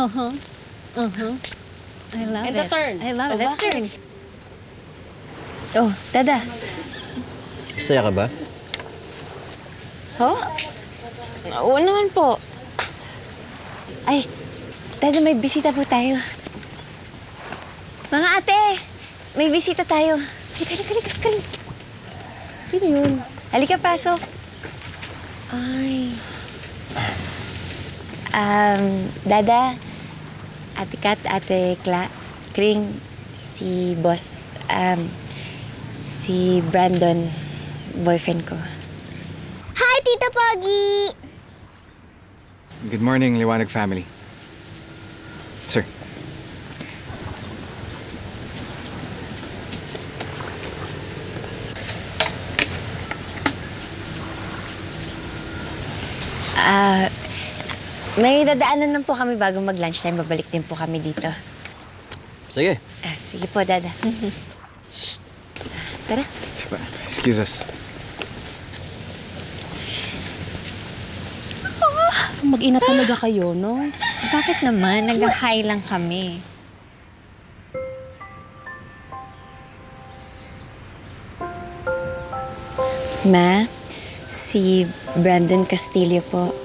Uh-huh. Uh-huh. I love And it. the turn. I love it. Let's turn. Oh, Dada. Saya ka ba? Oh? Oo naman po. Ay, Dada, may bisita po tayo. Mga ate, may bisita tayo. Halika. Sino yun? Halika, pasok. Ay. Dada, Ate Kat, Ate Kring, si Boss, si Brandon, boyfriend ko. Hi, Tita Pogi! Good morning, Liwanag family. Sir. May dadaanan lang po kami bago mag-lunchtime. Babalik din po kami dito. Sige. Sige po, Dada. Shh. Tara. Excuse us. Mag-ina talaga kayo, no? Bakit naman? Nag-hi lang kami. Ma, si Brandon Castillo po.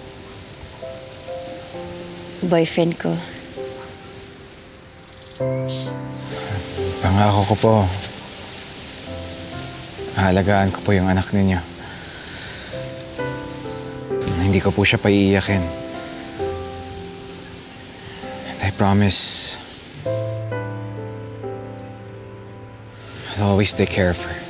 Boyfriend ko. Pangako ko po. Aalagaan ko po yung anak ninyo. Hindi ko po siya paiiyakin. And I promise I'll always take care of her.